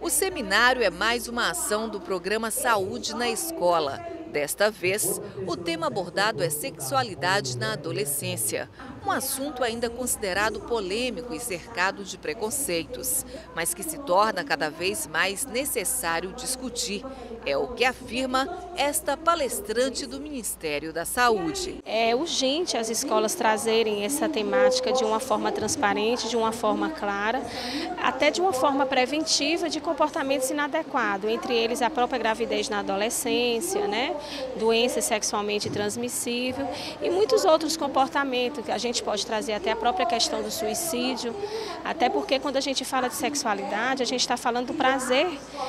O seminário é mais uma ação do programa Saúde na Escola. Desta vez, o tema abordado é sexualidade na adolescência, um assunto ainda considerado polêmico e cercado de preconceitos, mas que se torna cada vez mais necessário discutir. É o que afirma esta palestrante do Ministério da Saúde. É urgente as escolas trazerem essa temática de uma forma transparente, de uma forma clara, até de uma forma preventiva de comportamentos inadequados, entre eles a própria gravidez na adolescência, né? Doença sexualmente transmissível e muitos outros comportamentos que a gente pode trazer até a própria questão do suicídio, até porque quando a gente fala de sexualidade, a gente está falando do prazer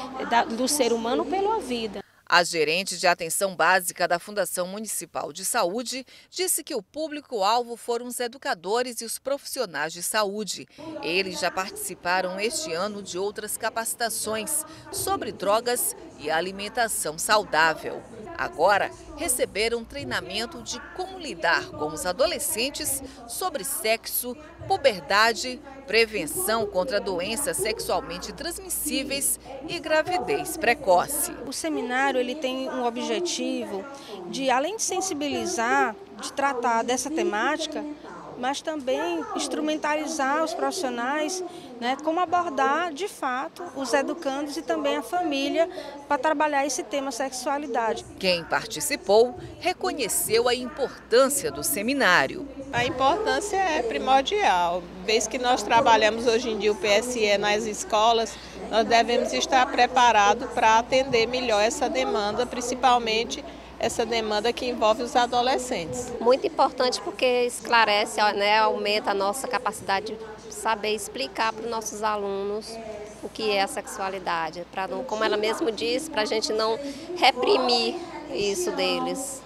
do ser humano pela vida. A gerente de atenção básica da Fundação Municipal de Saúde disse que o público-alvo foram os educadores e os profissionais de saúde. Eles já participaram este ano de outras capacitações sobre drogas e alimentação saudável. Agora, receberam treinamento de como lidar com os adolescentes sobre sexo, puberdade, prevenção contra doenças sexualmente transmissíveis e gravidez precoce. O seminário ele tem um objetivo de, além de sensibilizar, de tratar dessa temática, mas também instrumentalizar os profissionais, né, como abordar de fato os educandos e também a família para trabalhar esse tema sexualidade. Quem participou reconheceu a importância do seminário. A importância é primordial, vez que nós trabalhamos hoje em dia o PSE nas escolas, nós devemos estar preparados para atender melhor essa demanda, principalmente essa demanda que envolve os adolescentes. Muito importante porque esclarece, né, aumenta a nossa capacidade de saber explicar para os nossos alunos o que é a sexualidade, para, como ela mesmo disse, para a gente não reprimir isso deles.